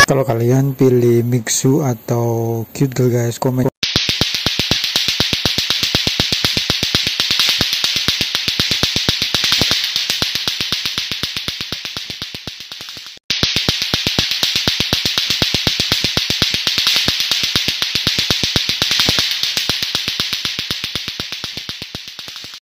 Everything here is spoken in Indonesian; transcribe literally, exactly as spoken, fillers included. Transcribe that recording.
Kalau kalian pilih Mixu atau Cute Girl guys, komen